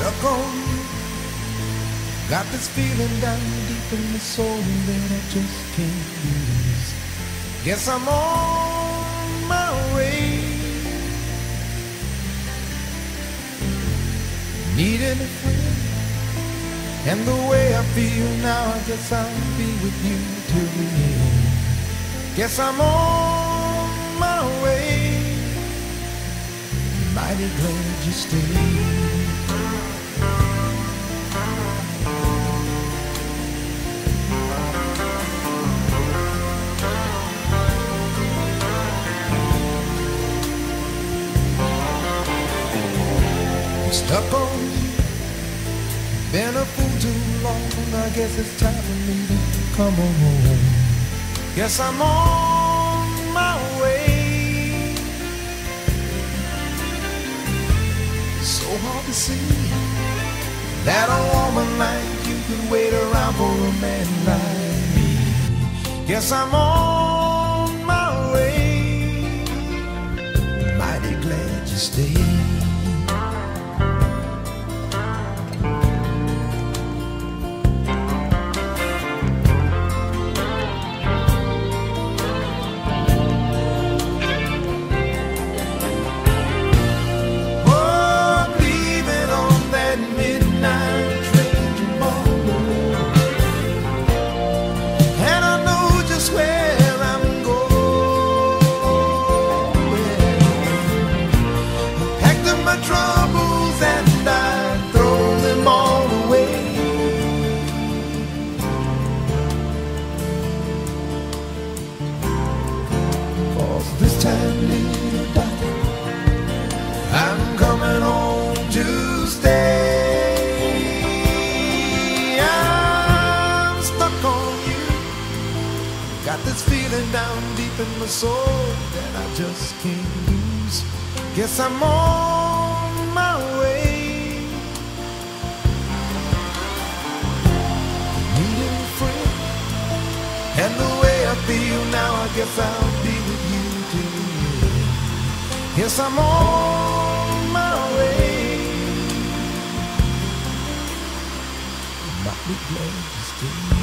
stuck on you. Got this feeling down deep in the soul that I just can't lose. Guess I'm on my way. Needing a friend, and the way I feel now, I guess I'll be with you till the end. Guess I'm on my way. Mighty glad you stayed. Stuck on you, been a fool too long. I guess it's time for me to come on home. Guess I'm on my way. So hard to see that a woman like you could wait around for a man like me. Guess I'm on my way. Mighty glad you stayed. Troubles and I throw them all away. Cause this time, little darling, I'm coming home to stay. I'm stuck on you. Got this feeling down deep in my soul that I just can't lose. Guess I'm on my way. Needing a friend, and the way I feel now, I guess I'll be with you till the end. Yes, I'm on my way. Might be glad to stay.